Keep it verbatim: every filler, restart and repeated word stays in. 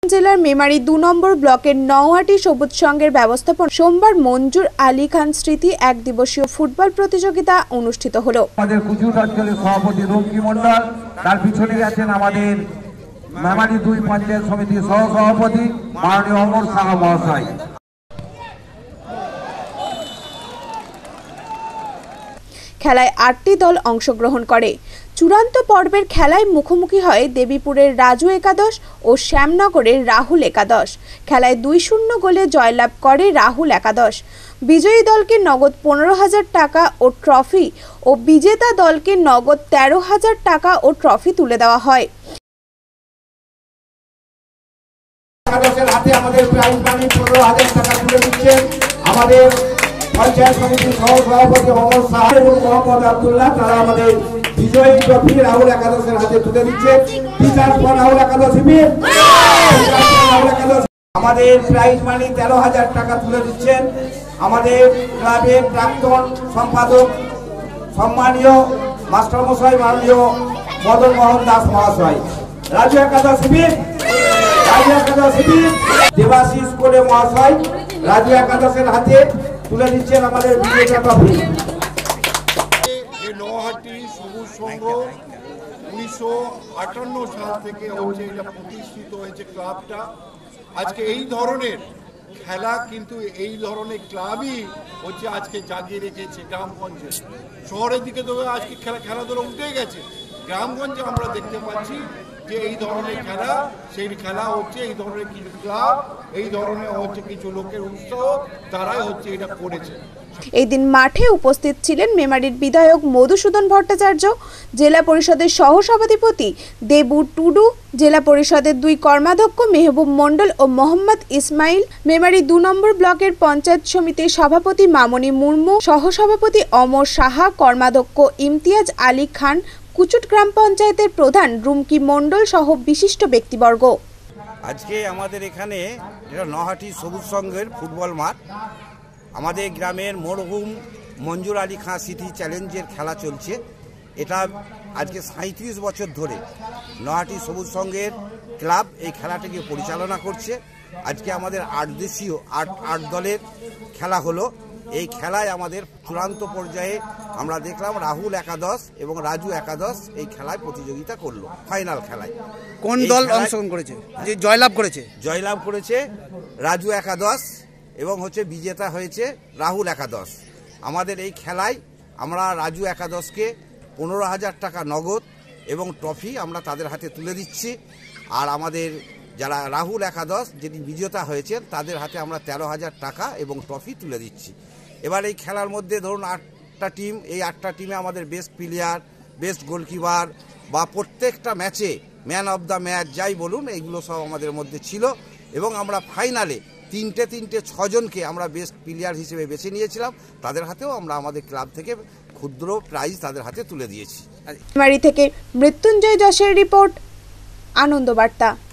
জেলার মেমারি দু নম্বর ব্লকের নওহাটি সবুজ সংঘের ব্যবস্থাপনা সোমবার মঞ্জুর আলী খান স্মৃতি এক দিবসীয় ফুটবল প্রতিযোগিতা অনুষ্ঠিত হলো। আমাদের কুচুট অঞ্চলের সভাপতি রঙ্কি মন্ডল, তার পিছনে আছেন আমাদের মেমারি দুই পঞ্চায়েত সমিতির সহ সভাপতি মাননীয় অমর সাহা মহাশয়। খেলায় আটটি দল অংশগ্রহণ করে। চূড়ান্ত পর্বের খেলায় মুখোমুখি হয় দেবীপুরের রাজু একাদশ ও শ্যামনগরের রাহুল একাদশ। খেলায় দুই শূন্য গোলে জয়লাভ করে রাহুল একাদশ। বিজয়ী দলকে নগদ পনেরো হাজার টাকা ও ট্রফি ও বিজেতা দলকে নগদ তেরো হাজার টাকা ও ট্রফি তুলে দেওয়া হয়। আমাদের পঞ্চায়েত সমিতির সহ সভাপতি অমর সাহা এবং মোহাম্মদ আব্দুল্লাহ, তারা আমাদের বিজয়ী ট্রফি রাহুল একাদশের হাতে তুলে দিচ্ছে। রাহুল একাদশী আমাদের প্রাইজ মানি তেরো হাজার টাকা তুলে দিচ্ছেন আমাদের ক্লাবের প্রাক্তন সম্পাদক সম্মানীয় মাস্টারমশাই মাননীয় মদন মোহন দাস মহাশয়। রাজু একাদশী রাজু একাদশী দেবাশিস করে মহাশয় রাজু একাদশের হাতে তুলে দিচ্ছেন আমাদের বিজেতা ট্রফি। নওহাটি সবুজ সংঘ উনিশশো আটান্ন সাল থেকে হচ্ছে এটা প্রতিষ্ঠিত হয়েছে ক্লাবটা। আজকে এই ধরনের খেলা কিন্তু এই ধরনের ক্লাবই হচ্ছে আজকে জাগিয়ে রেখেছে গ্রামগঞ্জে। শহরের দিকে তো আজকে খেলা খেলাধুলা উঠে গেছে, গ্রামগঞ্জে আমরা দেখতে পাচ্ছি যে এই ধরনের খেলা সেই খেলা হচ্ছে এই ধরনের কিছু ক্লাব এই ধরনের হচ্ছে কিছু লোকের উৎসাহ তারাই হচ্ছে এটা করেছে। এই দিন মাঠে উপস্থিত ছিলেন মেমারির বিধায়ক মধুসূদন ভট্টাচার্য, জেলা পরিষদের সহসভাধিপতি দেবু টুডু, জেলা পরিষদের দুই কর্মাধ্যক্ষ মেহবুব মন্ডল ও মোহাম্মদ ইসমাইল, মেমারি দু নম্বর ব্লকের পঞ্চায়েত সমিতির সভাপতি মামনি মুর্মু, সহসভাপতি অমর সাহা, কর্মাধ্যক্ষ ইমতিয়াজ আলী খান, কুচুট গ্রাম পঞ্চায়েতের প্রধান রুমকি মন্ডল সহ বিশিষ্ট ব্যক্তিবর্গ। আজকে আমাদের এখানে এটা নওহাটি সবুজ সংঘের ফুটবল মাঠ। আমাদের গ্রামের মরহুম মঞ্জুর আলী খান স্মৃতি চ্যালেঞ্জের খেলা চলছে। এটা আজকে সাঁত্রিশ বছর ধরে নওহাটি সবুজ সংঘের ক্লাব এই খেলাটিকে পরিচালনা করছে। আজকে আমাদের আট দেশীয় আট আট দলের খেলা হলো। এই খেলায় আমাদের চূড়ান্ত পর্যায়ে আমরা দেখলাম রাহুল একাদশ এবং রাজু একাদশ এই খেলায় প্রতিযোগিতা করলো। ফাইনাল খেলায় কোন দল অংশগ্রহণ করেছে, যে জয়লাভ করেছে? জয়লাভ করেছে রাজু একাদশ এবং হচ্ছে বিজেতা হয়েছে রাহুল একাদশ। আমাদের এই খেলায় আমরা রাজু একাদশকে পনেরো হাজার টাকা নগদ এবং ট্রফি আমরা তাদের হাতে তুলে দিচ্ছি। আর আমাদের যারা রাহুল একাদশ যিনি বিজেতা হয়েছেন তাদের হাতে আমরা তেরো হাজার টাকা এবং ট্রফি তুলে দিচ্ছি। এবার এই খেলার মধ্যে ধরুন আটটা টিম, এই আটটা টিমে আমাদের বেস্ট প্লেয়ার, বেস্ট গোলকিপার বা প্রত্যেকটা ম্যাচে ম্যান অফ দ্য ম্যাচ যাই বলুন এইগুলো সব আমাদের মধ্যে ছিল। এবং আমরা ফাইনালে তিনটে তিনটে ছজনকে আমরা বেস্ট প্লেয়ার হিসেবে বেছে নিয়েছিলাম। তাদের হাতেও আমরা আমাদের ক্লাব থেকে ক্ষুদ্র প্রাইজ তাদের হাতে তুলে দিয়েছি। মেমারি থেকে মৃত্যুঞ্জয় যশের রিপোর্ট, আনন্দ বার্তা।